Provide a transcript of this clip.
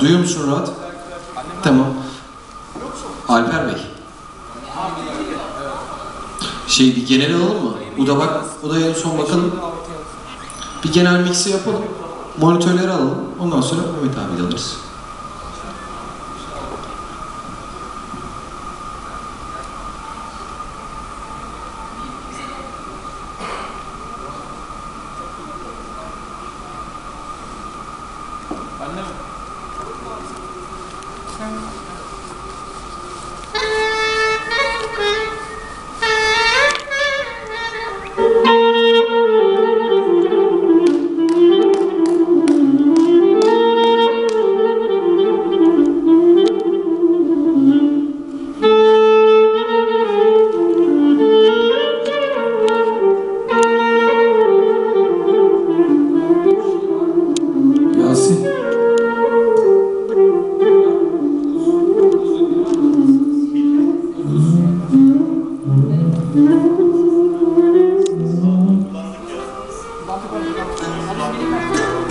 Duyuyor musun rahat? Tamam. Alper Bey. Bir genel alalım mı? Odaya en son bakalım. Bir genel mix'i yapalım. Monitörleri alalım. Ondan sonra Mehmet abi alırız. Anne mi? Yasin. Kullandık.